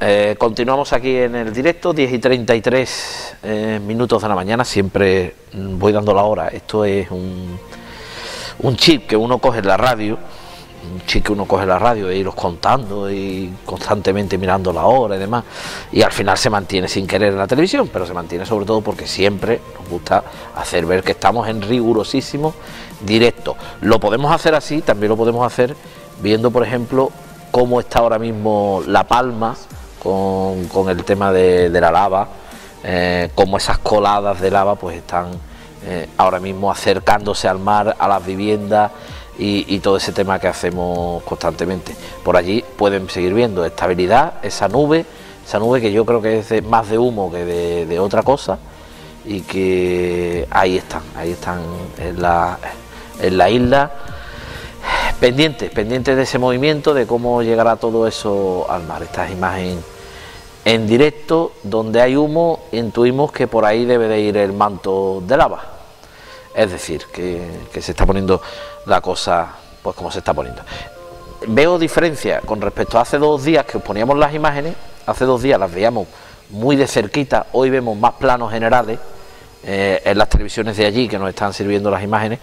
Continuamos aquí en el directo, 10:33 minutos de la mañana, siempre voy dando la hora. Esto es un chip que uno coge en la radio, e iros contando y constantemente mirando la hora y demás, y al final se mantiene sin querer en la televisión, pero se mantiene sobre todo porque siempre nos gusta hacer ver que estamos en rigurosísimo directo. Lo podemos hacer así, también lo podemos hacer viendo, por ejemplo, cómo está ahora mismo La Palma con el tema de la lava, cómo esas coladas de lava pues están ahora mismo acercándose al mar, a las viviendas y todo ese tema que hacemos constantemente. Por allí pueden seguir viendo estabilidad, esa nube que yo creo que es más de humo que de otra cosa, y que ahí están en la isla, pendientes de ese movimiento, de cómo llegará todo eso al mar. Estas imágenes en directo, donde hay humo, intuimos que por ahí debe de ir el manto de lava. Es decir, que se está poniendo la cosa pues como se está poniendo. Veo diferencia con respecto a hace 2 días que os poníamos las imágenes. Hace 2 días las veíamos muy de cerquita, hoy vemos más planos generales en las televisiones de allí que nos están sirviendo las imágenes.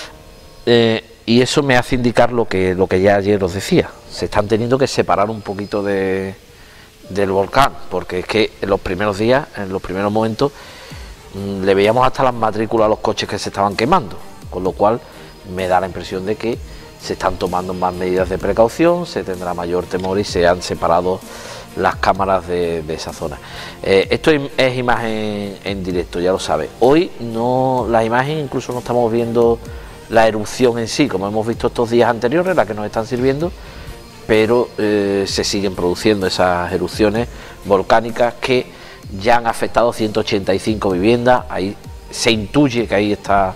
Y eso me hace indicar lo que ya ayer os decía. Se están teniendo que separar un poquito del volcán, porque es que en los primeros días, en los primeros momentos, le veíamos hasta las matrículas a los coches que se estaban quemando, con lo cual me da la impresión de que se están tomando más medidas de precaución, se tendrá mayor temor y se han separado las cámaras de esa zona. Esto es imagen en directo, ya lo sabes. Hoy no, la imagen, incluso no estamos viendo la erupción en sí, como hemos visto estos días anteriores, la que nos están sirviendo, pero se siguen produciendo esas erupciones volcánicas que ya han afectado 185 viviendas. Ahí se intuye que ahí está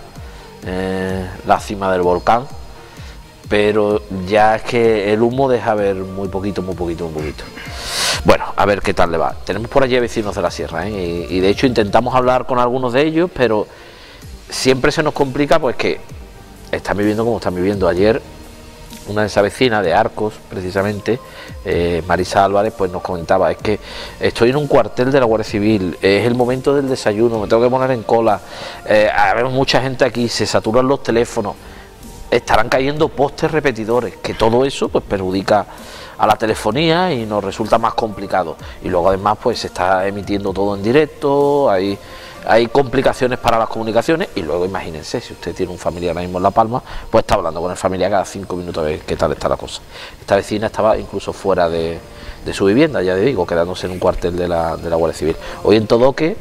la cima del volcán, pero ya es que el humo deja ver muy poquito. Bueno, a ver qué tal le va. Tenemos por allí vecinos de la sierra, y de hecho intentamos hablar con algunos de ellos, pero siempre se nos complica, pues que están viviendo como están viviendo. Ayer una de esas vecinas de Arcos, precisamente, Marisa Álvarez, pues nos comentaba: es que estoy en un cuartel de la Guardia Civil, es el momento del desayuno, me tengo que poner en cola, vemos mucha gente aquí, se saturan los teléfonos, estarán cayendo postes repetidores, que todo eso pues perjudica a la telefonía y nos resulta más complicado. Y luego además pues se está emitiendo todo en directo, hay complicaciones para las comunicaciones, y luego imagínense, si usted tiene un familiar ahora mismo en La Palma, pues está hablando con el familiar cada 5 minutos a ver qué tal está la cosa. Esta vecina estaba incluso fuera de su vivienda, ya le digo, quedándose en un cuartel de la Guardia Civil. Hoy en Todoque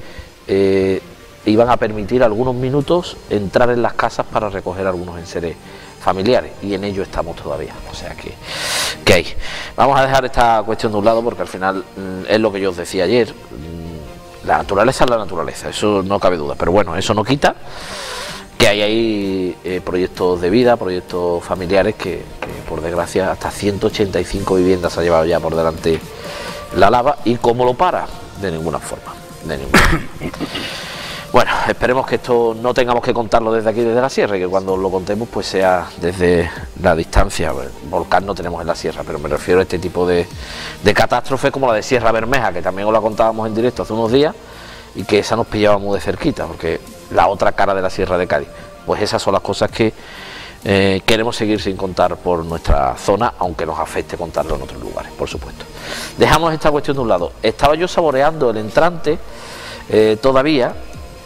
iban a permitir algunos minutos entrar en las casas para recoger algunos enseres familiares, y en ello estamos todavía. O sea que hay. Vamos a dejar esta cuestión de un lado, porque al final es lo que yo os decía ayer. La naturaleza es la naturaleza, eso no cabe duda, pero bueno, eso no quita que hay ahí proyectos de vida, proyectos familiares que por desgracia hasta 185 viviendas se ha llevado ya por delante la lava. ¿Y cómo lo para? De ninguna forma, de ninguna. Bueno, esperemos que esto no tengamos que contarlo desde aquí, desde la sierra, y que cuando lo contemos pues sea desde la distancia. Volcán no tenemos en la sierra, pero me refiero a este tipo de catástrofes como la de Sierra Bermeja, que también os la contábamos en directo hace unos días, y que esa nos pillaba muy de cerquita, porque la otra cara de la Sierra de Cádiz. Pues esas son las cosas que queremos seguir sin contar por nuestra zona, aunque nos afecte contarlo en otros lugares, por supuesto. Dejamos esta cuestión de un lado. Estaba yo saboreando el entrante todavía,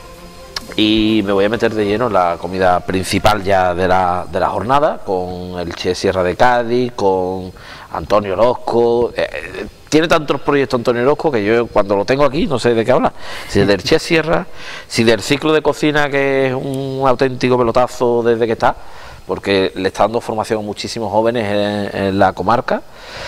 y me voy a meter de lleno en la comida principal ya de la jornada, con el Che Sierra de Cádiz, con Antonio Orozco. Tiene tantos proyectos Antonio Orozco que yo cuando lo tengo aquí no sé de qué hablar. Si del Che Sierra, si del ciclo de cocina, que es un auténtico pelotazo desde que está, porque le está dando formación a muchísimos jóvenes en la comarca,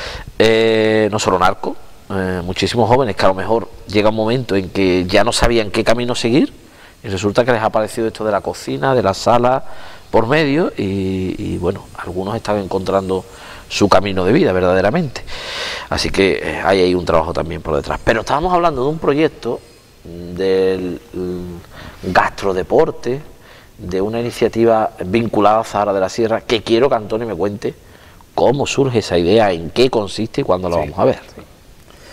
no solo en Arcos, muchísimos jóvenes que a lo mejor llega un momento en que ya no sabían qué camino seguir, y resulta que les ha aparecido esto de la cocina, de la sala por medio, y bueno, algunos están encontrando su camino de vida verdaderamente. Así que hay ahí un trabajo también por detrás. Pero estábamos hablando de un proyecto del gastrodeporte, de una iniciativa vinculada a Zahara de la Sierra, que quiero que Antonio me cuente cómo surge esa idea, en qué consiste y cuándo lo vamos a ver.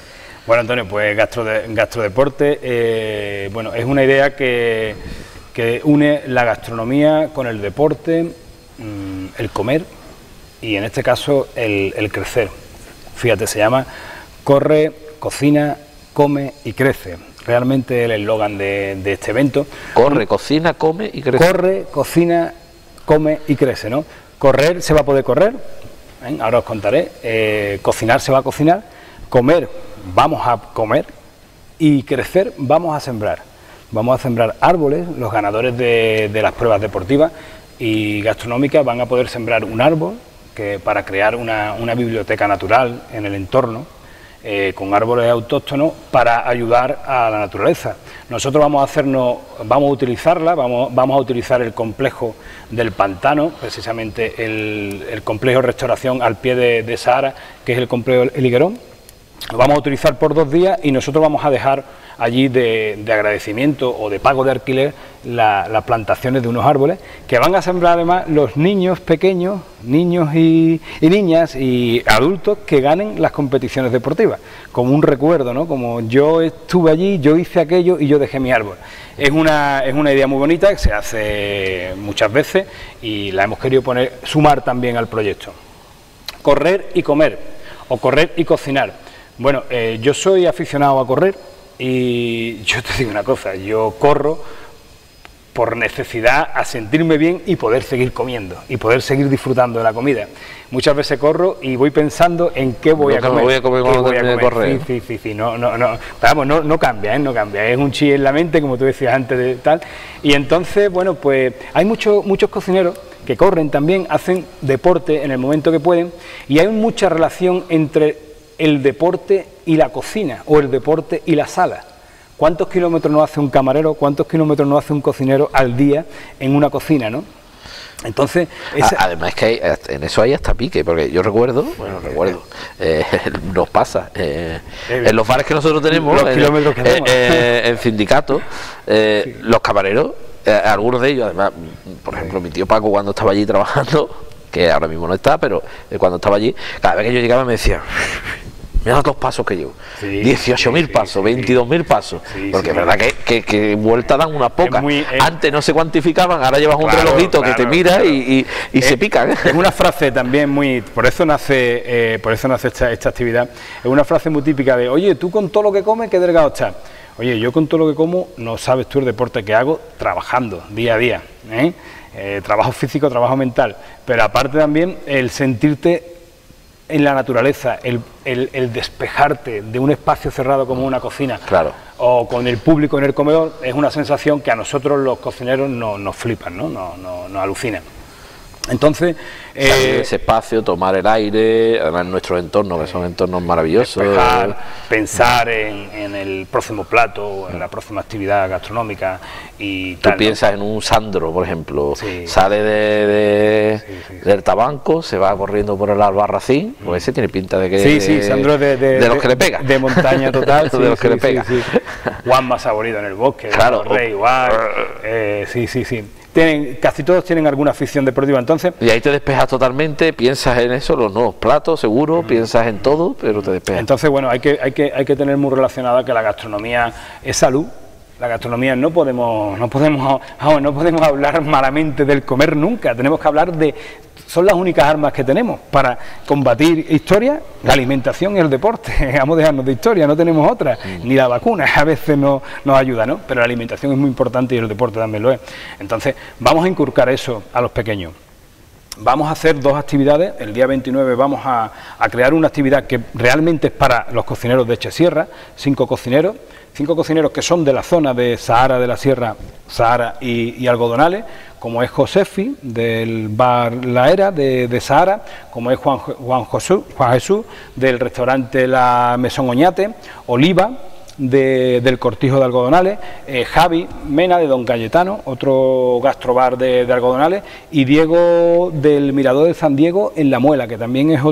Bueno, Antonio, pues gastrodeporte, bueno, es una idea que une la gastronomía con el deporte, el comer y en este caso el crecer. Fíjate, se llama Corre, Cocina, Come y Crece. Realmente el eslogan de este evento. Corre, cocina, come y crece. Corre, cocina, come y crece, ¿no? Correr se va a poder correr, ahora os contaré. Cocinar se va a cocinar, comer vamos a comer y crecer vamos a sembrar. Vamos a sembrar árboles. Los ganadores de las pruebas deportivas y gastronómicas van a poder sembrar un árbol para crear una biblioteca natural en el entorno, con árboles autóctonos para ayudar a la naturaleza. Nosotros vamos a utilizarla, vamos a utilizar el complejo del pantano, precisamente el complejo de restauración al pie de Sahara, que es el complejo El Higuerón. Lo vamos a utilizar por 2 días y nosotros vamos a dejar allí de agradecimiento o de pago de alquiler las plantaciones de unos árboles que van a sembrar además los niños pequeños, niños y niñas y adultos que ganen las competiciones deportivas, como un recuerdo, ¿no? Como yo estuve allí, yo hice aquello y yo dejé mi árbol. Es una idea muy bonita que se hace muchas veces y la hemos querido sumar también al proyecto. Correr y comer, o correr y cocinar. Bueno, yo soy aficionado a correr y yo te digo una cosa, yo corro por necesidad a sentirme bien y poder seguir comiendo y poder seguir disfrutando de la comida. Muchas veces corro y voy pensando en qué voy a comer. Voy a comer cuando termine de correr. Sí, no cambia, no cambia, es un chip en la mente, como tú decías antes de tal. Y entonces, bueno, pues hay muchos cocineros que corren también, hacen deporte en el momento que pueden y hay mucha relación entre el deporte y la cocina, o el deporte y la sala. ¿Cuántos kilómetros no hace un camarero, cuántos kilómetros no hace un cocinero al día en una cocina, no? Entonces, además es que en eso hay hasta pique, porque yo recuerdo, nos pasa, en los bares que nosotros tenemos, en sindicatos, los camareros, algunos de ellos, además, por ejemplo, mi tío Paco cuando estaba allí trabajando, que ahora mismo no está, pero cuando estaba allí, cada vez que yo llegaba me decía, mira los pasos que llevo, 18.000 pasos, 22.000 pasos, porque es verdad que vuelta dan unas pocas. Antes no se cuantificaban, ahora llevas un relojito que te mira y se pican. Es una frase también por eso nace esta actividad, es una frase muy típica de, oye, tú con todo lo que comes, qué delgado estás. Oye, yo con todo lo que como, no sabes tú el deporte que hago trabajando día a día, trabajo físico, trabajo mental, pero aparte también el sentirte en la naturaleza, el despejarte de un espacio cerrado como una cocina, claro, o con el público en el comedor, es una sensación que a nosotros los cocineros nos flipan, nos alucinan. Entonces, ese espacio, tomar el aire, además en nuestros entornos, que son entornos maravillosos. Despejar, pensar en el próximo plato, o en la próxima actividad gastronómica y Tú tal, piensas en un Sandro, por ejemplo, sí, sale del tabanco, se va corriendo por el Albarracín, pues ese tiene pinta de que Sandro de los que le pega. De montaña total, de los que le pega. Juanma Saborido en el bosque, claro, Rey igual, sí. Casi todos tienen alguna afición deportiva, entonces... Y ahí te despejas totalmente, piensas en eso, los nuevos platos, seguro, piensas en todo, pero te despejas. Entonces, bueno, hay que tener muy relacionada que la gastronomía es salud. La gastronomía no podemos hablar malamente del comer nunca, tenemos que hablar son las únicas armas que tenemos para combatir historia, la alimentación y el deporte. Vamos a dejarnos de historia, no tenemos otra, ni la vacuna a veces nos ayuda, ¿no? Pero la alimentación es muy importante y el deporte también lo es. Entonces, vamos a inculcar eso a los pequeños. Vamos a hacer 2 actividades, el día 29 vamos a crear una actividad que realmente es para los cocineros de Echesierra, 5 cocineros que son de la zona de Sahara, de la Sierra, Sahara y Algodonales, como es Josefi, del bar La Era de Sahara, como es Juan Jesús, del restaurante La Mesón Oñate, Oliva, del Cortijo de Algodonales, Javi Mena de Don Cayetano, otro gastrobar de Algodonales, y Diego del Mirador de San Diego en La Muela, que también es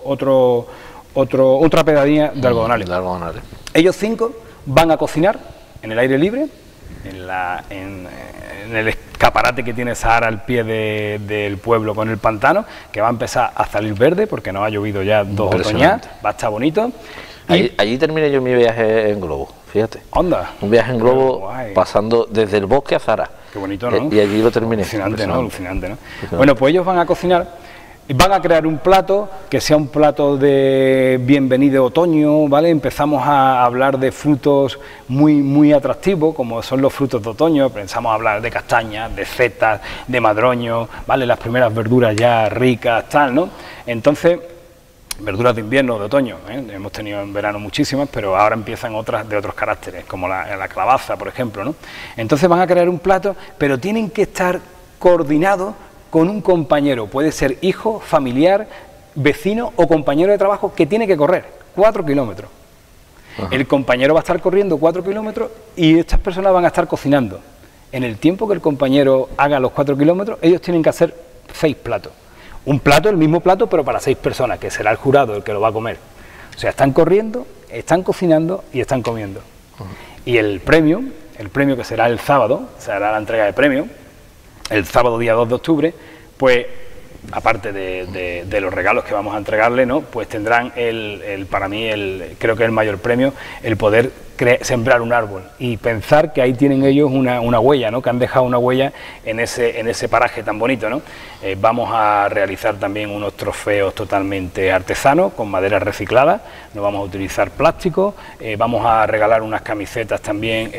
otra pedanía de Algodonales. Ellos 5 van a cocinar en el aire libre, en el escaparate que tiene Sahara al pie del pueblo con el pantano, que va a empezar a salir verde porque no ha llovido ya 2 otoñas, va a estar bonito. Allí terminé yo mi viaje en globo, fíjate. Onda. Un viaje en globo pasando desde el bosque a Zara. Qué bonito, ¿no? Y allí lo terminé. Alucinante, ¿no? Alucinante, ¿no? Bueno, pues ellos van a cocinar. Van a crear un plato que sea un plato de bienvenido otoño, ¿vale? Empezamos a hablar de frutos muy atractivos, como son los frutos de otoño. Pensamos a hablar de castañas, de setas, de madroño, ¿vale? Las primeras verduras ya ricas, tal, ¿no? Entonces, verduras de invierno, de otoño, ¿eh? Hemos tenido en verano muchísimas, pero ahora empiezan otras de otros caracteres, como la calabaza, por ejemplo, ¿no? Entonces van a crear un plato, pero tienen que estar coordinados con un compañero, puede ser hijo, familiar, vecino o compañero de trabajo que tiene que correr 4 kilómetros. Ajá. El compañero va a estar corriendo 4 kilómetros y estas personas van a estar cocinando. En el tiempo que el compañero haga los 4 kilómetros, ellos tienen que hacer 6 platos. Un plato, el mismo plato, pero para 6 personas, que será el jurado el que lo va a comer. O sea, están corriendo, están cocinando y están comiendo. Ajá. Y el premio que será el sábado, será la entrega de premio, el sábado día 2 de octubre, pues aparte de los regalos que vamos a entregarle, ¿no? Pues tendrán para mí creo que el mayor premio, el poder sembrar un árbol y pensar que ahí tienen ellos una huella, ¿no? Que han dejado una huella en ese paraje tan bonito, ¿no? Vamos a realizar también unos trofeos totalmente artesanos con madera reciclada, no vamos a utilizar plástico, vamos a regalar unas camisetas también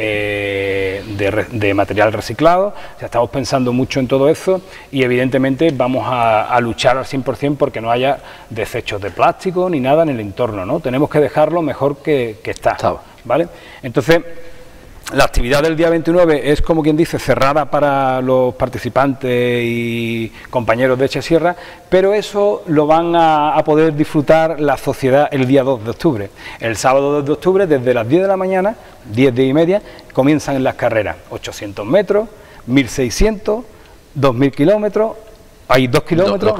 de material reciclado. O sea, estamos pensando mucho en todo eso y evidentemente vamos a luchar al 100% porque no haya desechos de plástico ni nada en el entorno, ¿no? Tenemos que dejarlo mejor que está. ¿Vale? Entonces, la actividad del día 29 es, como quien dice, cerrada para los participantes y compañeros de Eche Sierra, pero eso lo van a poder disfrutar la sociedad el día 2 de octubre. El sábado 2 de octubre, desde las 10 de la mañana, 10 y media, comienzan las carreras, 800 metros, 1600, 2000 kilómetros, hay 2 kilómetros,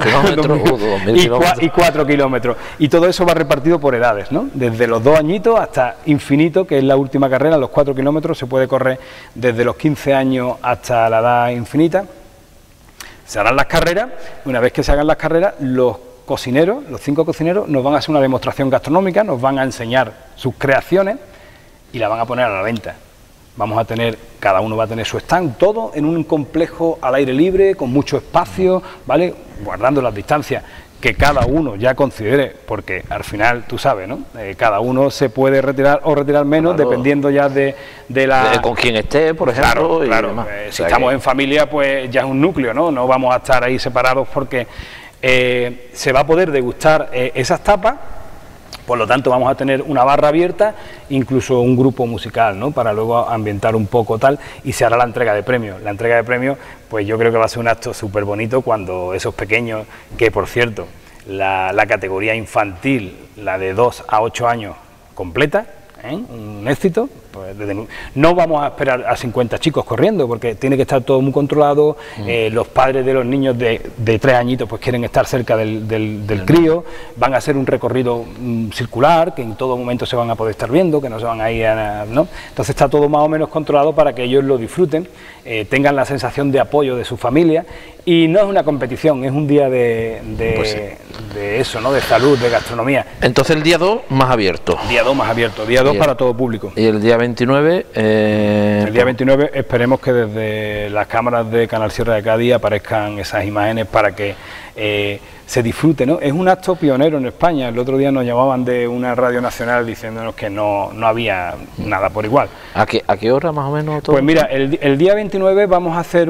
2 y 4 kilómetros. Y todo eso va repartido por edades, ¿no? Desde los 2 añitos hasta infinito, que es la última carrera, los 4 kilómetros, se puede correr desde los 15 años hasta la edad infinita. Se harán las carreras, una vez que se hagan las carreras, los cocineros, los 5 cocineros, nos van a hacer una demostración gastronómica, nos van a enseñar sus creaciones y la van a poner a la venta. Vamos a tener, cada uno va a tener su stand, todo en un complejo al aire libre, con mucho espacio, ¿vale? Guardando las distancias que cada uno ya considere, porque al final, tú sabes, ¿no? Cada uno se puede retirar o retirar menos, claro, dependiendo ya de la... con quien esté, por ejemplo. Claro. Si estamos en familia, pues ya es un núcleo, ¿no? No vamos a estar ahí separados porque se va a poder degustar esas tapas. Por lo tanto, vamos a tener una barra abierta, incluso un grupo musical, ¿no? Para luego ambientar un poco tal, y se hará la entrega de premios. La entrega de premios, pues yo creo que va a ser un acto súper bonito cuando esos pequeños, que por cierto, la categoría infantil, la de 2 a 8 años completa, un éxito. Pues no vamos a esperar a 50 chicos corriendo porque tiene que estar todo muy controlado. Los padres de los niños de 3 añitos pues quieren estar cerca del crío, van a hacer un recorrido circular que en todo momento se van a poder estar viendo, que no se van a ir a, ¿no? Entonces está todo más o menos controlado para que ellos lo disfruten, tengan la sensación de apoyo de su familia, y no es una competición, es un día de eso, ¿no? De salud, de gastronomía. Entonces el día 2 más abierto. Día 2 más abierto, día 2 para todo público. Y el día 29... el día 29 esperemos que desde las cámaras de Canal Sierra de Cádiz aparezcan esas imágenes para que se disfrute, ¿no? Es un acto pionero en España. El otro día nos llamaban de una radio nacional diciéndonos que no había nada por igual. ¿A qué hora más o menos todo? Pues mira, el día 29 vamos a hacer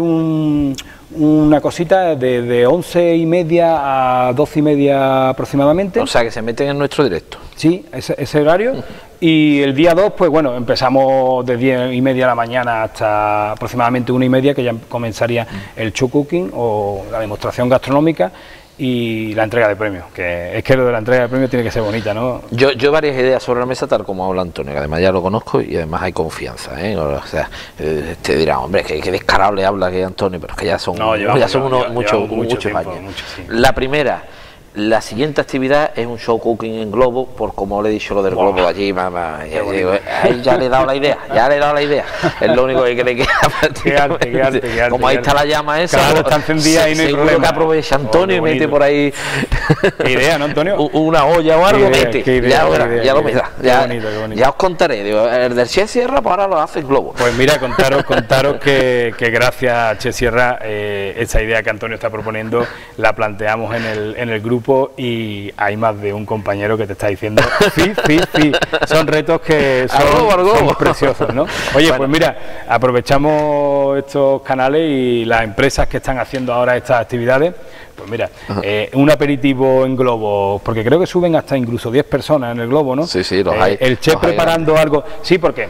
una cosita de 11 y media a 12 y media aproximadamente. O sea, que se meten en nuestro directo. Sí, ese horario. Y el día 2, pues bueno, empezamos de 10 y media de la mañana hasta aproximadamente 1 y media, que ya comenzaría el show cooking o la demostración gastronómica y la entrega de premios, que es que lo de la entrega de premios tiene que ser bonita, ¿no? Yo varias ideas sobre la mesa, tal como habla Antonio, que además ya lo conozco y además hay confianza, ¿eh? O sea, te dirán, hombre, que descarado le habla que Antonio, pero es que ya son, muchos años. Sí. La primera, La siguiente actividad es un show cooking en globo, por como le he dicho lo del globo allí, mamá. Ahí ya le he dado la idea, es lo único que cree que qué arte, como ahí está la llama esa, claro, está encendida y no hay seguro problema. que aprovecha Antonio y mete por ahí qué idea, ¿no, Antonio? una olla o algo, ya lo mira, ya os contaré, digo, el del Che Sierra pues ahora lo hace en globo. Pues mira, contaros que gracias a Che Sierra esa idea que Antonio está proponiendo la planteamos en el grupo, y hay más de un compañero que te está diciendo sí, son retos que son preciosos, ¿no? Oye, bueno, pues mira, aprovechamos estos canales y las empresas que están haciendo ahora estas actividades. Pues mira, un aperitivo en globo, porque creo que suben hasta incluso 10 personas en el globo, ¿no? Sí, los hay. El Che preparando algo, sí, porque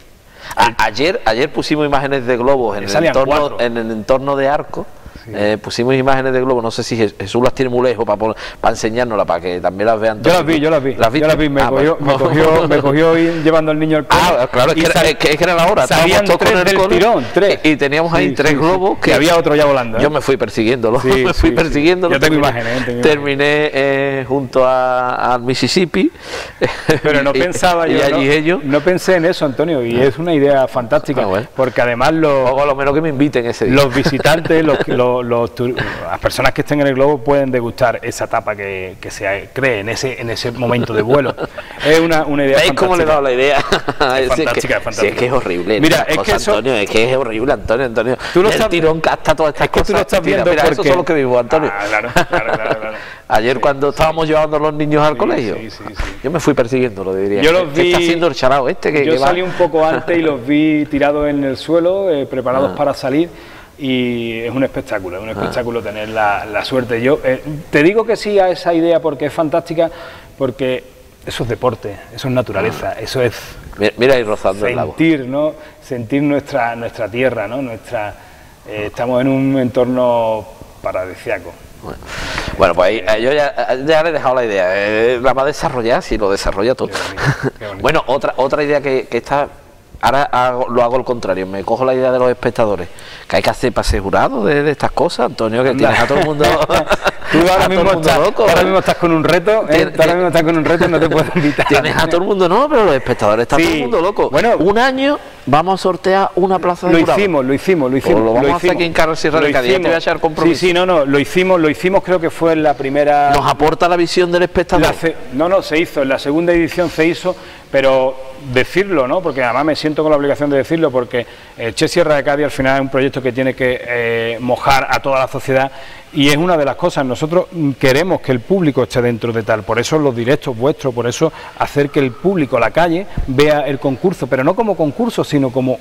ayer pusimos imágenes de globos en el entorno de Arco. Sí. Pusimos imágenes de globo, no sé si Jesús las tiene muy lejos para enseñárnoslas, para que también las vean todos. Yo las vi, me cogió llevando al niño al cole. Claro, es que era la hora. Salían tres del tirón, tres. Y teníamos ahí tres globos. Que había otro ya volando. Yo me fui persiguiéndolo, Yo tengo imágenes. Terminé junto al Mississippi. Pero no pensaba yo, no pensé en eso, Antonio, y es una idea fantástica, porque además a lo menos que me inviten ese día. Los visitantes, las personas que estén en el globo pueden degustar esa tapa que se cree en ese momento de vuelo. Es una idea fantástica. ¿Veis cómo le he dado la idea? Es fantástica. Si es que es horrible. Mira, es que Antonio, es que es horrible, Antonio. Tú lo estás, tirón casta todas estas cosas. Tú lo estás viendo mira, eso es lo que vivo, Antonio. Claro. Ayer cuando estábamos llevando a los niños al colegio, yo me fui persiguiéndolo, diría. Yo los vi. ¿Qué está haciendo el charao este? Yo salí un poco antes y los vi tirados en el suelo, preparados para salir. Y es un espectáculo tener la suerte. Yo te digo que sí a esa idea porque es fantástica, porque eso es deporte, eso es naturaleza, eso es mira ahí rozando el lago. ¿no? Sentir nuestra tierra, ¿no? Estamos en un entorno paradisíaco. Bueno, pues ahí, yo ya le he dejado la idea, la va a desarrollar, si lo desarrolla todo. Qué bonito. Bueno, otra idea que está. Ahora lo hago al contrario, me cojo la idea de los espectadores, que hay que hacer pase jurado de estas cosas, Antonio, que tienes a todo el mundo. Tú ahora mismo estás con un reto, no te puedo invitar. Tienes a todo el mundo, no, pero los espectadores están todo el mundo loco. Bueno, un año vamos a sortear una plaza de jurado. Lo hicimos. Lo vamos a hacer aquí en Carlos Sierra de Cádiz, te voy a echar compromiso. Lo hicimos, creo que fue en la primera. ¿Nos aporta la visión del espectador? Se hizo, en la segunda edición se hizo, pero decirlo, ¿no? Porque además me siento con la obligación de decirlo, porque Che Sierra de Cádiz al final es un proyecto que tiene que mojar a toda la sociedad, y es una de las cosas. Nosotros queremos que el público esté dentro de tal, por eso los directos vuestros, por eso hacer que el público, la calle, vea el concurso, pero no como concurso, sino como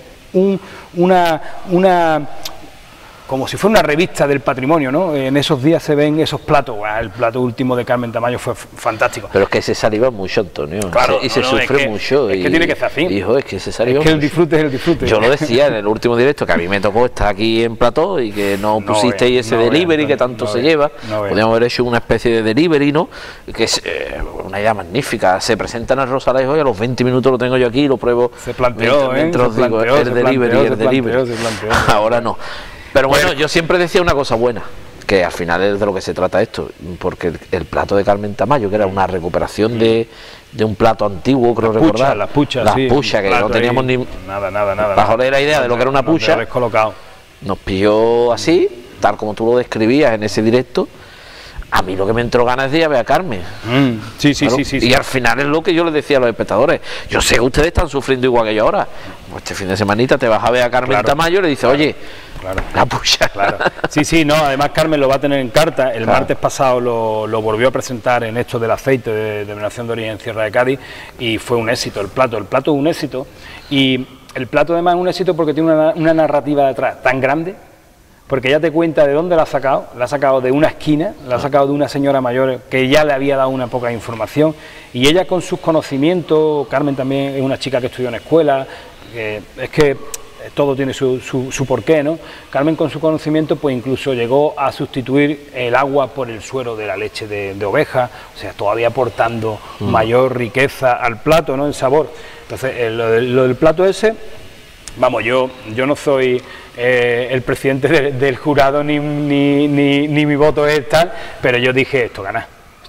como si fuera una revista del patrimonio, ¿no? En esos días se ven esos platos. El plato último de Carmen Tamayo fue fantástico. Pero es que se saliva mucho, Antonio. Claro, se sufre mucho. Es que tiene que ser así. Hijo, es que se saliva mucho. El disfrute es el disfrute. Yo lo decía en el último directo, que a mí me tocó estar aquí en plató y que no pusisteis ese delivery que tanto se lleva. Podríamos haber hecho una especie de delivery, ¿no? Que es una idea magnífica. Se presentan al Rosalejo y a los 20 minutos lo tengo yo aquí y lo pruebo. Se planteó, mientras digo, el delivery. Ahora no. Pero bueno, yo siempre decía una cosa buena, que al final es de lo que se trata esto, porque el plato de Carmen Tamayo, que era una recuperación de un plato antiguo, creo recordar. Las puchas, que no teníamos ni nada. Bajo la idea de lo que era una pucha, nos pilló así, tal como tú lo describías en ese directo. A mí lo que me entró ganas de ir a ver a Carmen. Sí. Y al final es lo que yo les decía a los espectadores. Yo sé que ustedes están sufriendo igual que yo ahora. Pues este fin de semanita te vas a ver a Carmen Tamayo y le dices, oye, la pucha. Sí, no, además Carmen lo va a tener en carta. El martes pasado lo volvió a presentar en esto del aceite de denominación de origen en Sierra de Cádiz, y fue un éxito el plato. El plato es un éxito, y el plato además es un éxito porque tiene una narrativa detrás tan grande, porque ya te cuenta de dónde la ha sacado de una esquina, la ha sacado de una señora mayor que ya le había dado una poca información, y ella con sus conocimientos, Carmen también es una chica que estudió en escuela, es que todo tiene su porqué, ¿no? Carmen con su conocimiento pues incluso llegó a sustituir el agua por el suero de la leche de oveja, o sea, todavía aportando mayor riqueza al plato, ¿no? El sabor. Entonces, lo del plato ese, vamos, yo no soy el presidente del jurado, ni mi voto es tal, pero yo dije, esto gana.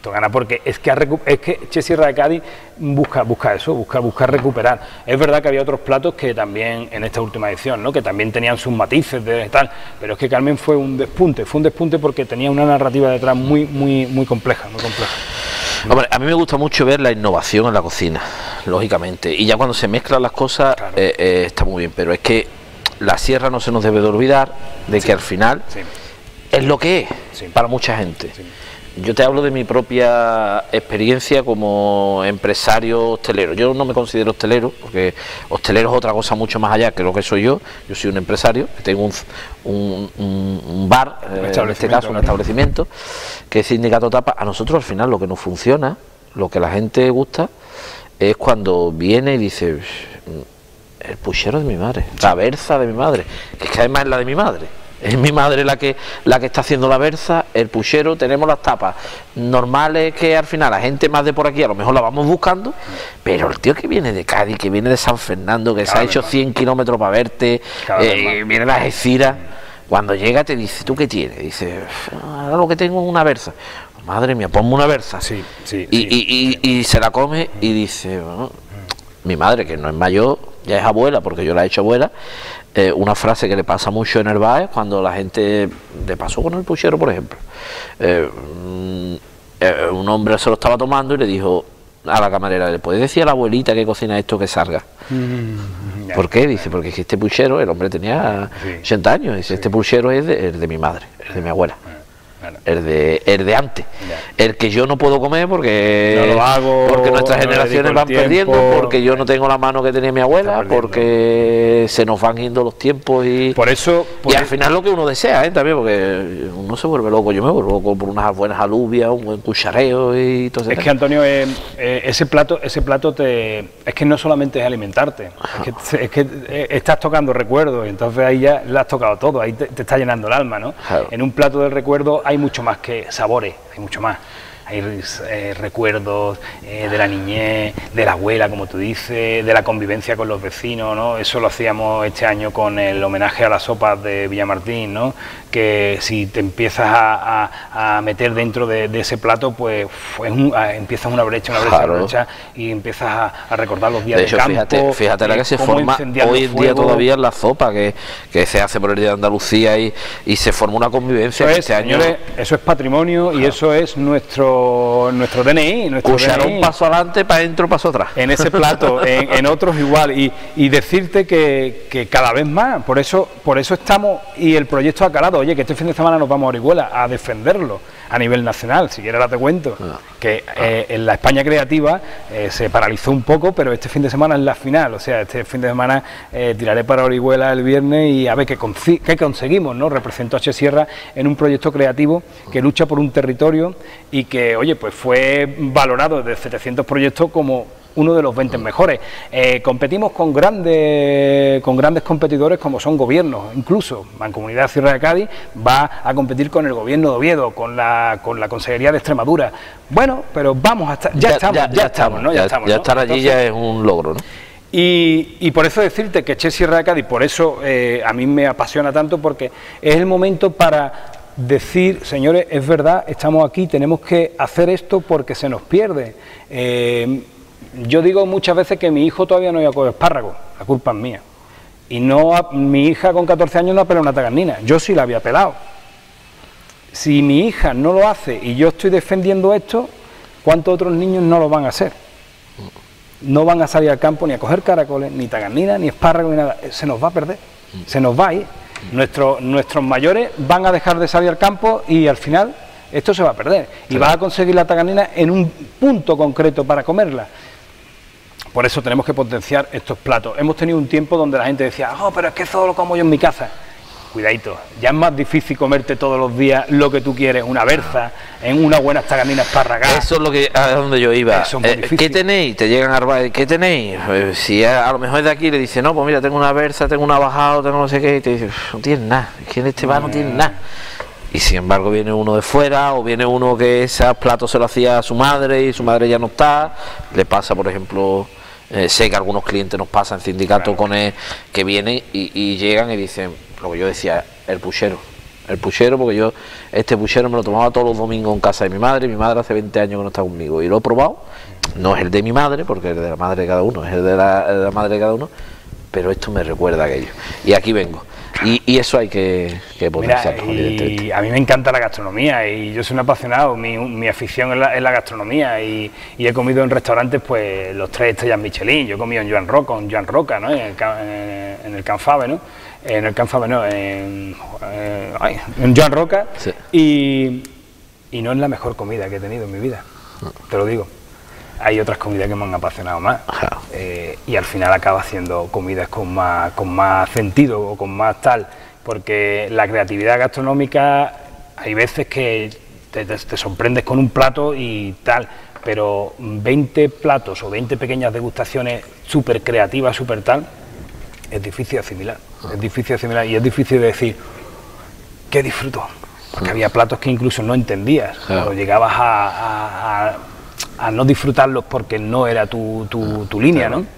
supuesto gana, porque es que Che Sierra de Cádiz busca eso, busca recuperar. Es verdad que había otros platos que también en esta última edición, ¿no?, que también tenían sus matices de tal, pero es que Carmen fue un despunte porque tenía una narrativa detrás muy compleja, Hombre, a mí me gusta mucho ver la innovación en la cocina, lógicamente, y ya cuando se mezclan las cosas, claro, está muy bien, pero es que la sierra no se nos debe de olvidar de que al final es lo que es para mucha gente. Yo te hablo de mi propia experiencia como empresario hostelero. Yo no me considero hostelero, porque hostelero es otra cosa mucho más allá que lo que soy yo. Yo soy un empresario, que tengo un bar, en este caso un establecimiento, que es Sindicato Tapa. A nosotros al final lo que nos funciona, lo que la gente gusta, es cuando viene y dice: el puchero de mi madre, la berza de mi madre, que es que además es la de mi madre. Es mi madre la que está haciendo la berza, el puchero, tenemos las tapas normales que al final la gente más de por aquí a lo mejor la vamos buscando, pero el tío que viene de Cádiz, que viene de San Fernando, que se ha hecho 100 kilómetros para verte, viene de las Algeciras, cuando llega te dice: ¿tú qué tienes? Dice: ahora lo que tengo es una berza. Madre mía, ponme una berza. Y se la come y dice: bueno, mi madre, que no es mayor, ya es abuela, porque yo la he hecho abuela. Una frase que le pasa mucho en el bar, cuando la gente le pasó con el puchero, por ejemplo, un hombre se lo estaba tomando y le dijo a la camarera: ¿le puedes decir a la abuelita que cocina esto que salga? ¿Por qué? Dice: porque es que este puchero, el hombre tenía 80 años, dice: este puchero es de mi madre, es de mi abuela. El de antes, el que yo no puedo comer porque no lo hago, porque nuestras generaciones van perdiendo, porque yo no tengo la mano que tenía mi abuela, porque se nos van yendo los tiempos y al final lo que uno desea, también, porque uno se vuelve loco. Yo me vuelvo loco por unas buenas alubias, un buen cuchareo y todo eso. Es que, Antonio, ese plato es que no solamente es alimentarte, es que estás tocando recuerdos, entonces ahí ya lo has tocado todo, ahí te está llenando el alma, ¿no? Claro. En un plato del recuerdo hay mucho más que sabores, hay mucho más. Hay recuerdos de la niñez, de la abuela, como tú dices, de la convivencia con los vecinos, ¿no? Eso lo hacíamos este año con el homenaje a las sopas de Villamartín, ¿no? Que si te empiezas a meter dentro de ese plato, pues empiezas una brecha, y empiezas a recordar los días de campo. Fíjate la que se forma hoy en día todavía en la sopa, que se hace por el Día de Andalucía y se forma una convivencia. Eso es, señores, eso es patrimonio y eso es nuestro DNI, un paso adelante, para adentro, paso atrás. En ese plato, en otros igual, y decirte que cada vez más, por eso estamos, y el proyecto ha calado. Oye, que este fin de semana nos vamos a Orihuela a defenderlo a nivel nacional, si quieres ahora te cuento, que en la España creativa se paralizó un poco, pero este fin de semana es la final, o sea, este fin de semana tiraré para Orihuela el viernes y a ver qué conseguimos, ¿no? Represento a Che Sierra en un proyecto creativo que lucha por un territorio y que, oye, pues fue valorado desde 700 proyectos como uno de los 20 mejores. Competimos con grandes competidores como son gobiernos, incluso Mancomunidad Sierra de Cádiz va a competir con el gobierno de Oviedo, con la Consejería de Extremadura. Bueno, pero vamos a estar, ya estamos, ¿no? Ya estar allí. Entonces, ya es un logro, ¿no? Y por eso decirte que Che Sierra de Cádiz, por eso a mí me apasiona tanto, porque es el momento para decir: señores, es verdad, estamos aquí, tenemos que hacer esto porque se nos pierde. Yo digo muchas veces que mi hijo todavía no iba a comer espárragos, la culpa es mía. Y mi hija con 14 años no ha pelado una tagarnina, yo sí la había pelado. Si mi hija no lo hace y yo estoy defendiendo esto, ¿cuántos otros niños no lo van a hacer? No van a salir al campo ni a coger caracoles, ni tagarnina, ni espárragos, ni nada. Se nos va a perder, se nos va a ir. Nuestros mayores van a dejar de salir al campo y al final esto se va a perder. Y vas a conseguir la tagarnina en un punto concreto para comerla. Por eso tenemos que potenciar estos platos. Hemos tenido un tiempo donde la gente decía: oh, pero es que eso lo como yo en mi casa. Cuidadito, ya es más difícil comerte todos los días lo que tú quieres, una berza, en una buena tagarnina esparragada. Eso es a donde yo iba. ¿Qué tenéis? Te llegan a ¿qué tenéis? Si a lo mejor es de aquí le dice: no, pues mira, tengo una berza, tengo una bajada, tengo no sé qué, y te dice: no tienes nada, es que en este bar no tienes nada. Y sin embargo viene uno de fuera, o viene uno que ese plato se lo hacía a su madre y su madre ya no está. Le pasa, por ejemplo, sé que algunos clientes nos pasan en sindicato con él, que vienen y llegan y dicen lo que yo decía: el puchero. el puchero, porque yo este puchero me lo tomaba todos los domingos en casa de mi madre hace 20 años que no está conmigo, y lo he probado, no es el de mi madre, porque es de la madre de cada uno, es el de la madre de cada uno, pero esto me recuerda a aquello, y aquí vengo. Y eso hay que potenciarlo. Y a mí me encanta la gastronomía y yo soy un apasionado, mi afición es la gastronomía y he comido en restaurantes pues los 3 estrellas Michelin. Yo he comido en Joan Roca, ¿no? en el Can Fabra, ¿no? En Joan Roca, sí. Y no es la mejor comida que he tenido en mi vida, te lo digo. Hay otras comidas que me han apasionado más, y al final acaba haciendo comidas con más sentido o con más tal, porque la creatividad gastronómica hay veces que te sorprendes con un plato y tal, pero 20 platos o 20 pequeñas degustaciones súper creativas, súper tal, es difícil de asimilar, y es difícil de decir, ¿qué disfruto? Porque había platos que incluso no entendías, o llegabas a no disfrutarlos porque no era tu línea, ¿no?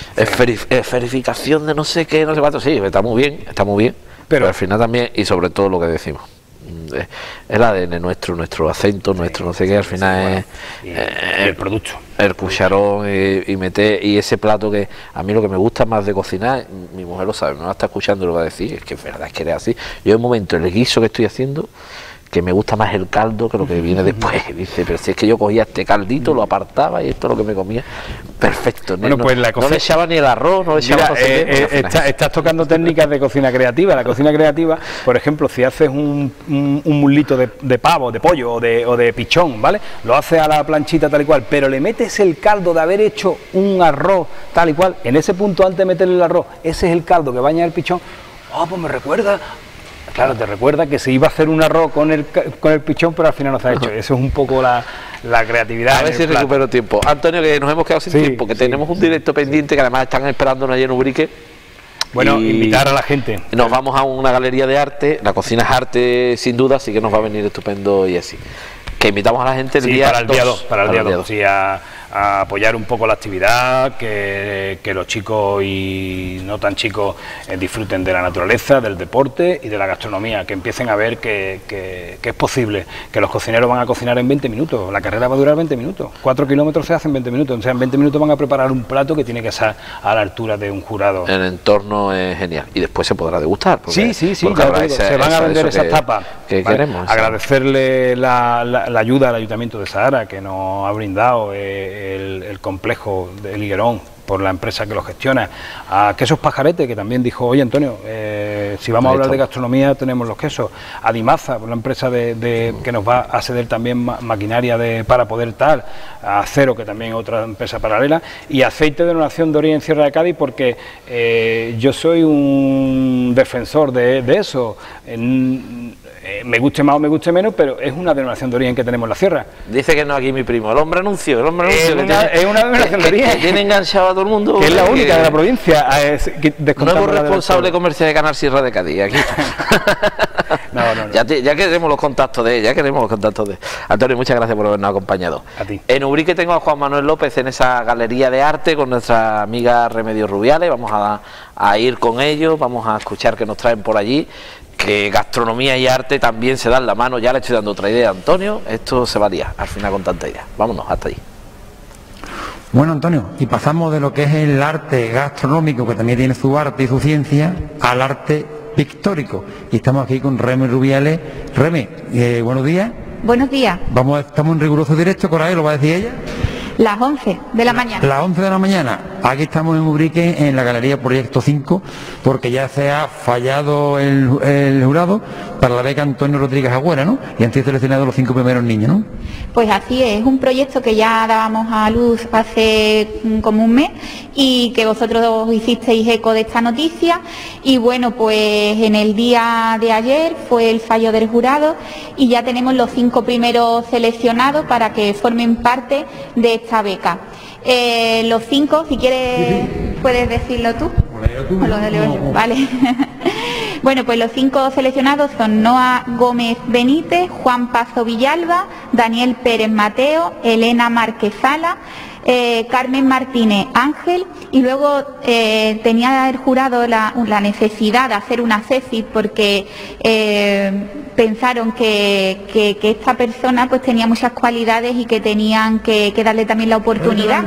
Es verificación de no sé qué, no sé cuánto, sí, está muy bien, pero al final también, y sobre todo lo que decimos, es el ADN nuestro acento, nuestro no sé qué, al final es el producto, el cucharón y meter, y ese plato que a mí lo que me gusta más de cocinar, mi mujer lo sabe, me va a estar escuchando y lo va a decir, es que es verdad, es que eres así. Yo en un momento, el guiso que estoy haciendo, que me gusta más el caldo que lo que viene después. Dice, pero si es que yo cogía este caldito, lo apartaba y esto es lo que me comía. Perfecto. Bueno, pues no le echaba ni el arroz, no le echaba... Estás tocando técnicas de cocina creativa. La cocina creativa, por ejemplo, si haces un mulito de pavo, de pollo o de pichón, ¿vale? Lo haces a la planchita tal y cual, pero le metes el caldo de haber hecho un arroz tal y cual. En ese punto, antes de meterle el arroz, ese es el caldo que baña el pichón. Pues me recuerda... Claro, te recuerda que se iba a hacer un arroz con el pichón, pero al final no se ha hecho. Eso es un poco la creatividad. A ver si recupero tiempo. Antonio, que nos hemos quedado sin tiempo, que tenemos un directo pendiente, que además están esperándonos allí en Ubrique. Bueno, invitar a la gente. Nos vamos a una galería de arte, la cocina es arte sin duda, así que nos va a venir estupendo y así. Que invitamos a la gente el día 2. Para el día 2, sí, a apoyar un poco la actividad, que los chicos y no tan chicos disfruten de la naturaleza, del deporte y de la gastronomía, que empiecen a ver que es posible, que los cocineros van a cocinar en 20 minutos, la carrera va a durar 20 minutos, 4 kilómetros se hacen en 20 minutos, o sea, en 20 minutos van a preparar un plato que tiene que estar a la altura de un jurado. El entorno es genial y después se podrá degustar. Porque, sí, se van a vender esas tapas. Que queremos. Agradecerle la ayuda al Ayuntamiento de Zahara, que nos ha brindado el complejo del Higuerón por la empresa que lo gestiona, a Quesos Pajarete, que también dijo, oye Antonio, si vamos a hablar de gastronomía tenemos los quesos, a Dimaza, por la empresa que nos va a ceder también maquinaria para poder tal, a Acero, que también es otra empresa paralela, y Aceite de Donación de Orilla en Sierra de Cádiz, porque yo soy un defensor de eso. Me guste más o me guste menos, pero es una denominación de origen que tenemos en la sierra. Dice que no aquí mi primo, el hombre anunció. Es una denominación de origen. Que tiene enganchado a todo el mundo. Que es la única de la provincia. Nuevo responsable comercial de Canal Sierra de Cádiz. Aquí. No. Ya queremos los contactos de Antonio, muchas gracias por habernos acompañado. A ti. En Ubrique tengo a Juan Manuel López en esa galería de arte con nuestra amiga Remedios Rubiales. Vamos a ir con ellos, vamos a escuchar qué nos traen por allí. Que gastronomía y arte también se dan la mano. Ya le estoy dando otra idea a Antonio, esto se va a liar al final con tanta idea. Vámonos, hasta allí. Bueno, Antonio, y pasamos de lo que es el arte gastronómico, que también tiene su arte y su ciencia, al arte pictórico. Y estamos aquí con Remy Rubiales. Remy, buenos días. Buenos días. Estamos en riguroso directo, Coraje, ¿lo va a decir ella? Las 11 de la mañana. Las 11 de la mañana. Aquí estamos en Ubrique, en la Galería Proyecto 5, porque ya se ha fallado el jurado para la beca Antonio Rodríguez Agüera, ¿no? Y han sido seleccionados los 5 primeros niños, ¿no? Pues así es un proyecto que ya dábamos a luz hace como un mes y que vosotros hicisteis eco de esta noticia. Y bueno, pues en el día de ayer fue el fallo del jurado y ya tenemos los 5 primeros seleccionados para que formen parte de esta beca. Los 5, si quieres, puedes decirlo tú. Lo leo yo. Vale. Bueno, pues los 5 seleccionados son Noa Gómez Benítez, Juan Pazo Villalba, Daniel Pérez Mateo, Elena Marquezala, Carmen Martínez Ángel, y luego tenía el jurado la necesidad de hacer una CEFI porque pensaron que esta persona pues tenía muchas cualidades y que tenían que darle también la oportunidad.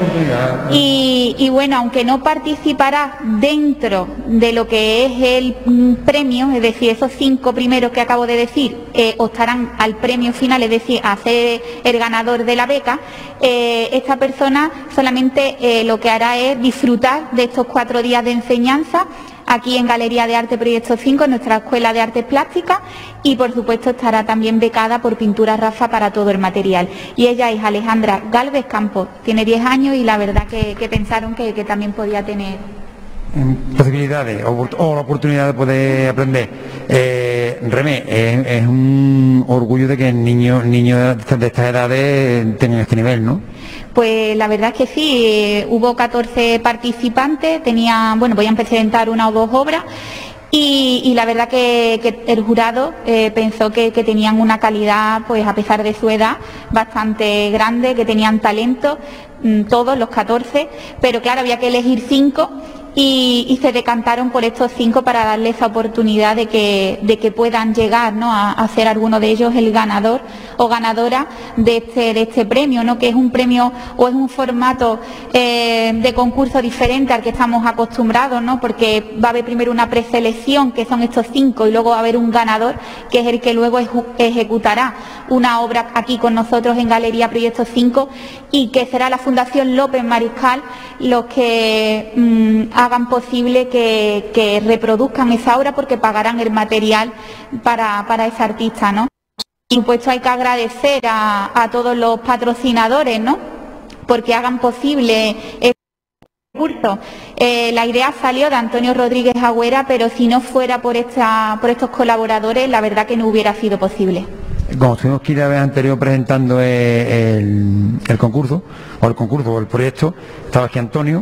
Y bueno, aunque no participará dentro de lo que es el premio, es decir, esos 5 primeros que acabo de decir, optarán al premio final, es decir, a ser el ganador de la beca, esta persona solamente lo que hará es disfrutar de estos 4 días de enseñanza aquí en Galería de Arte Proyecto 5, en nuestra Escuela de Artes Plásticas, y por supuesto estará también becada por Pintura Rafa para todo el material. Y ella es Alejandra Gálvez Campos, tiene 10 años y la verdad que pensaron que también podía tener posibilidades o la oportunidad de poder aprender. Remé, es un orgullo de que niños de estas edades tengan este nivel, ¿no? Pues la verdad es que sí, hubo 14 participantes, voy a presentar 1 o 2 obras y la verdad que el jurado pensó que tenían una calidad, pues a pesar de su edad, bastante grande, que tenían talento, todos los 14, pero claro, había que elegir 5 y se decantaron por estos 5 para darles esa oportunidad de que puedan llegar, ¿no?, a ser alguno de ellos el ganador o ganadora de este premio, ¿no?, que es un premio o es un formato de concurso diferente al que estamos acostumbrados, ¿no?, porque va a haber primero una preselección, que son estos 5, y luego va a haber un ganador, que es el que luego ejecutará una obra aquí con nosotros en Galería Proyecto 5, y que será la Fundación López Mariscal los que hagan posible que reproduzcan esa obra, porque pagarán el material para esa artista, ¿no? Y por supuesto hay que agradecer a todos los patrocinadores, ¿no?, porque hagan posible este concurso. La idea salió de Antonio Rodríguez Agüera, pero si no fuera por estos colaboradores, la verdad que no hubiera sido posible. Como estuvimos aquí la vez anterior presentando el concurso, o el proyecto, estaba aquí Antonio,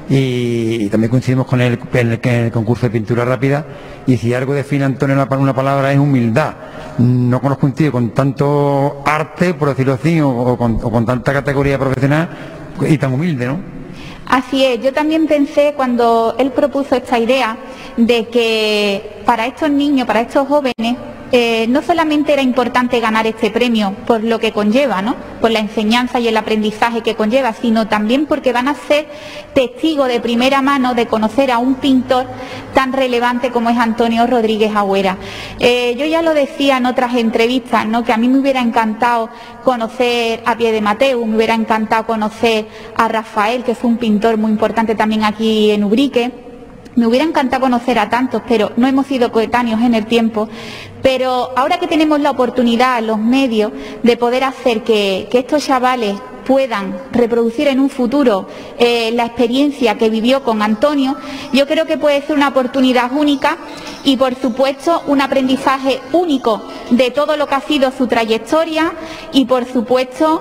y también coincidimos con él en el concurso de pintura rápida, y si algo define a Antonio una palabra es humildad. No conozco un tío con tanto arte, por decirlo así, o con tanta categoría profesional y tan humilde, ¿no? Así es, yo también pensé cuando él propuso esta idea de que para estos niños, para estos jóvenes, no solamente era importante ganar este premio por lo que conlleva, ¿no?, por la enseñanza y el aprendizaje que conlleva, sino también porque van a ser testigos de primera mano de conocer a un pintor tan relevante como es Antonio Rodríguez Agüera. Yo ya lo decía en otras entrevistas, ¿no?, que a mí me hubiera encantado conocer a Pie de Mateu, me hubiera encantado conocer a Rafael, que fue un pintor muy importante también aquí en Ubrique. Me hubiera encantado conocer a tantos, pero no hemos sido coetáneos en el tiempo. Pero ahora que tenemos la oportunidad, los medios, de poder hacer que estos chavales puedan reproducir en un futuro la experiencia que vivió con Antonio, yo creo que puede ser una oportunidad única y, por supuesto, un aprendizaje único de todo lo que ha sido su trayectoria y, por supuesto,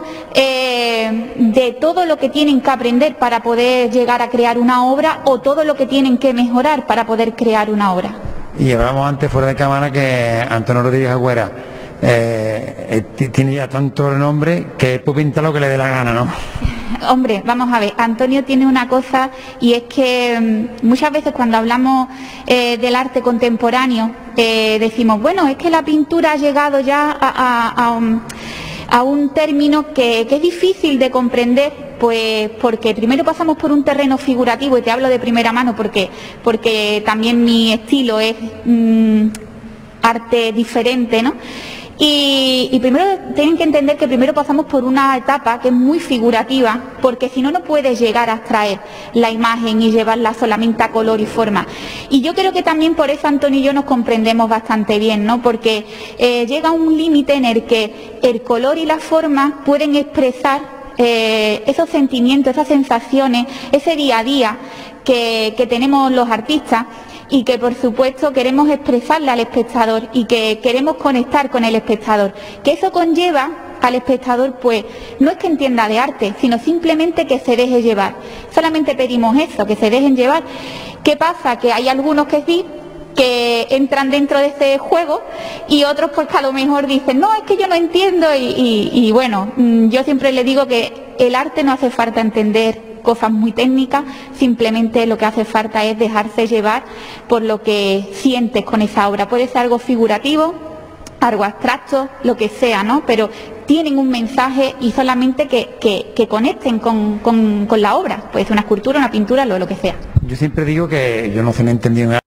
de todo lo que tienen que aprender para poder llegar a crear una obra o todo lo que tienen que mejorar para poder crear una obra. Y hablábamos antes fuera de cámara que Antonio Rodríguez Agüera tiene ya tanto renombre que puede pintar lo que le dé la gana, ¿no? Hombre, vamos a ver, Antonio tiene una cosa, y es que muchas veces cuando hablamos del arte contemporáneo decimos, bueno, es que la pintura ha llegado ya a un término que es difícil de comprender, pues porque primero pasamos por un terreno figurativo, y te hablo de primera mano porque también mi estilo es arte diferente, ¿no? Y primero tienen que entender que primero pasamos por una etapa que es muy figurativa, porque si no, no puedes llegar a extraer la imagen y llevarla solamente a color y forma. Y yo creo que también por eso Antonio y yo nos comprendemos bastante bien, ¿no? Porque llega un límite en el que el color y la forma pueden expresar esos sentimientos, esas sensaciones, ese día a día que tenemos los artistas, y que por supuesto queremos expresarle al espectador y que queremos conectar con el espectador, que eso conlleva al espectador, pues no es que entienda de arte, sino simplemente que se deje llevar. Solamente pedimos eso, que se dejen llevar. ¿Qué pasa? Que hay algunos que sí, que entran dentro de ese juego, y otros pues que a lo mejor dicen, no, es que yo no entiendo, y bueno, yo siempre le digo que el arte no hace falta entender cosas muy técnicas, simplemente lo que hace falta es dejarse llevar por lo que sientes con esa obra. Puede ser algo figurativo, algo abstracto, lo que sea, ¿no? Pero tienen un mensaje y solamente que conecten con la obra, puede ser una escultura, una pintura, lo que sea. Yo siempre digo que yo no se me he entendido en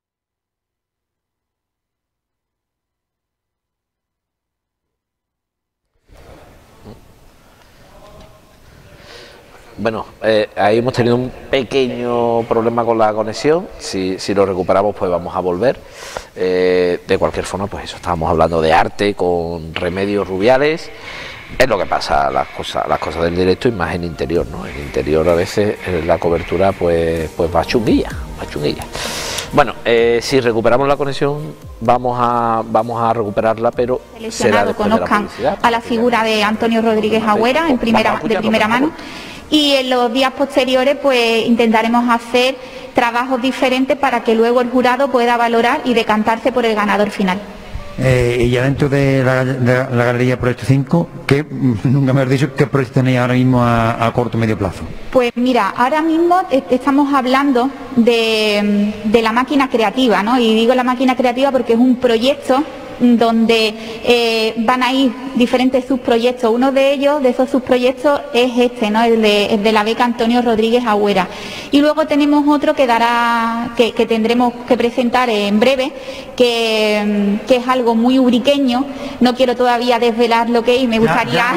Bueno, ahí hemos tenido un pequeño problema con la conexión. Si lo recuperamos, pues vamos a volver. De cualquier forma, pues eso, estábamos hablando de arte con Remedios Rubiales. Es lo que pasa, las cosas del directo y más en interior, ¿no? En interior a veces la cobertura pues va chunguilla. Bueno, si recuperamos la conexión, vamos a recuperarla, pero seleccionado, conozcan a la figura de Antonio Rodríguez Agüera de primera mano. Y en los días posteriores pues intentaremos hacer trabajos diferentes para que luego el jurado pueda valorar y decantarse por el ganador final. Y ya dentro de la Galería Proyecto 5, nunca me has dicho qué proyectos tenéis ahora mismo a corto o medio plazo. Pues mira, ahora mismo estamos hablando de la máquina creativa, ¿no? Y digo la máquina creativa porque es un proyecto donde van a ir diferentes subproyectos. Uno de ellos, de esos subproyectos, es este, ¿no? El de la beca Antonio Rodríguez Agüera. Y luego tenemos otro que tendremos que presentar en breve, que es algo muy ubriqueño. No quiero todavía desvelar lo que es y me gustaría...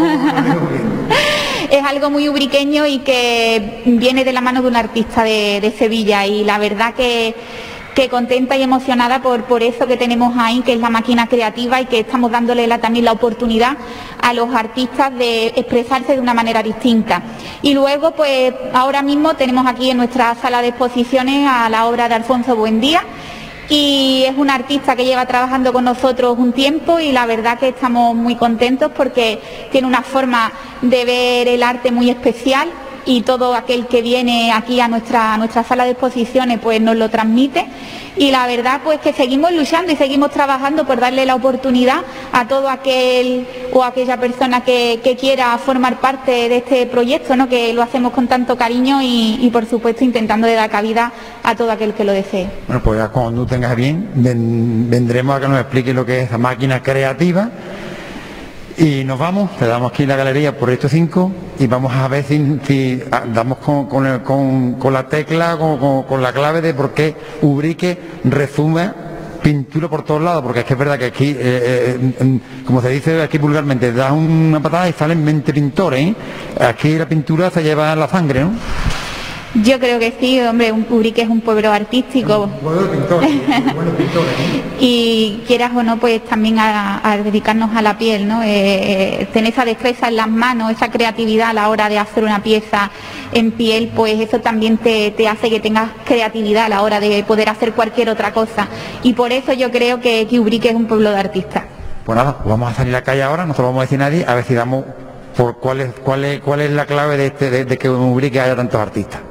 Es algo muy ubriqueño y que viene de la mano de un artista de Sevilla, y la verdad que contenta y emocionada por eso que tenemos ahí, que es la máquina creativa, y que estamos dándole también la oportunidad a los artistas de expresarse de una manera distinta. Y luego, pues ahora mismo tenemos aquí en nuestra sala de exposiciones a la obra de Alfonso Buendía, y es un artista que lleva trabajando con nosotros un tiempo, y la verdad que estamos muy contentos porque tiene una forma de ver el arte muy especial, y todo aquel que viene aquí a nuestra sala de exposiciones pues nos lo transmite, y la verdad pues que seguimos luchando y seguimos trabajando por darle la oportunidad a todo aquel o aquella persona que quiera formar parte de este proyecto, ¿no? Que lo hacemos con tanto cariño y por supuesto intentando de dar cabida a todo aquel que lo desee. Bueno, pues cuando tú tengas bien vendremos a que nos explique lo que es la máquina creativa. Y nos vamos, le damos aquí la Galería Proyecto 5 y vamos a ver si damos con la tecla, con la clave de por qué Ubrique resume pintura por todos lados, porque es que es verdad que aquí, como se dice aquí vulgarmente, das una patada y salen 20 pintores, ¿eh? Aquí la pintura se lleva la sangre, ¿no? Yo creo que sí, hombre, Ubrique es un pueblo artístico. Un pueblo de pintores, buenos pintores, ¿eh? Y quieras o no, pues también a dedicarnos a la piel, ¿no? Tener esa destreza en las manos, esa creatividad a la hora de hacer una pieza en piel, pues eso también te hace que tengas creatividad a la hora de poder hacer cualquier otra cosa. Y por eso yo creo que Ubrique es un pueblo de artistas. Pues nada, vamos a salir a la calle ahora, no se lo vamos a decir a nadie, a ver si damos por cuál es la clave de que en Ubrique haya tantos artistas.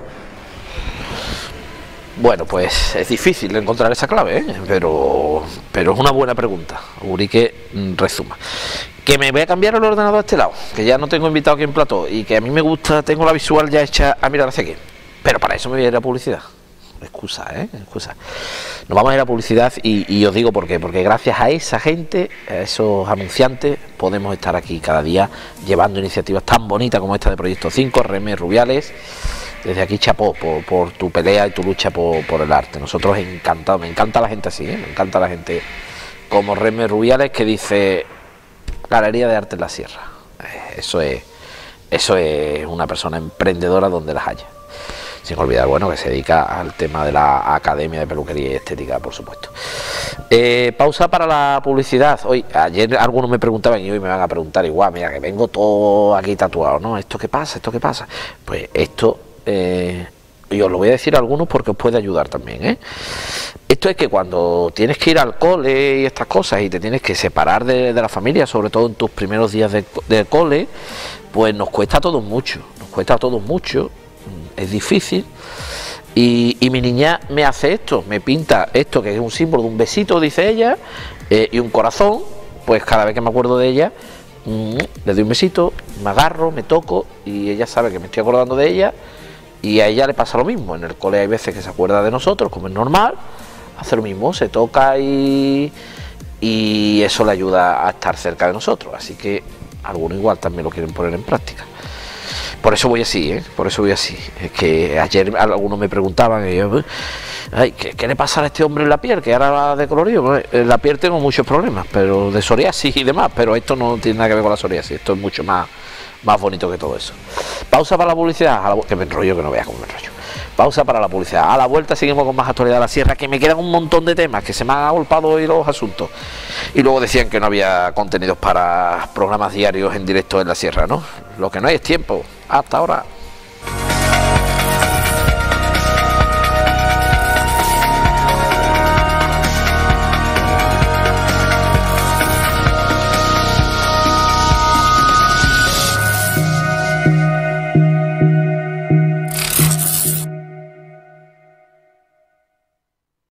Bueno, pues es difícil encontrar esa clave, ¿eh? pero es una buena pregunta. Ubrique resuma. Que me voy a cambiar el ordenador a este lado, que ya no tengo invitado aquí en plató, y que a mí me gusta, tengo la visual ya hecha a mirar hacia aquí. Pero para eso me voy a ir a publicidad. Excusa, excusa. Nos vamos a ir a publicidad y os digo por qué. Porque gracias a esa gente, a esos anunciantes, podemos estar aquí cada día llevando iniciativas tan bonitas como esta de Proyecto 5, Remedios Rubiales. Desde aquí chapó por tu pelea y tu lucha por el arte. Nosotros encantados, me encanta la gente así, me encanta la gente como Remedios Rubiales, que dice Galería de Arte en la Sierra. Eso es una persona emprendedora donde las haya. Sin olvidar, bueno, que se dedica al tema de la Academia de Peluquería y Estética, por supuesto. Pausa para la publicidad. Ayer algunos me preguntaban y hoy me van a preguntar igual, mira, que vengo todo aquí tatuado, ¿no? ¿Esto qué pasa? ¿Esto qué pasa? Pues esto... yo os lo voy a decir a algunos porque os puede ayudar también, ¿eh? Esto es que cuando tienes que ir al cole y estas cosas y te tienes que separar de la familia, sobre todo en tus primeros días de cole, pues nos cuesta a todos mucho, es difícil. Y mi niña me hace esto, me pinta esto que es un símbolo de un besito, dice ella, y un corazón. Pues cada vez que me acuerdo de ella, le doy un besito, me agarro, me toco, y ella sabe que me estoy acordando de ella. Y a ella le pasa lo mismo. En el cole hay veces que se acuerda de nosotros, como es normal, hace lo mismo, se toca y y eso le ayuda a estar cerca de nosotros, así que algunos igual también lo quieren poner en práctica. Por eso voy así, por eso voy así. Es que ayer algunos me preguntaban, y yo, ay, ¿qué le pasa a este hombre en la piel? Que ahora va de colorido. En la piel tengo muchos problemas, pero de psoriasis y demás, pero esto no tiene nada que ver con la psoriasis, esto es mucho más bonito que todo eso. Pausa para la publicidad, que me enrollo, que no veas cómo me enrollo. Pausa para la publicidad. A la vuelta seguimos con más actualidad de la sierra, que me quedan un montón de temas, que se me han agolpado hoy los asuntos. Y luego decían que no había contenidos para programas diarios en directo en la sierra, ¿no? Lo que no hay es tiempo. Hasta ahora.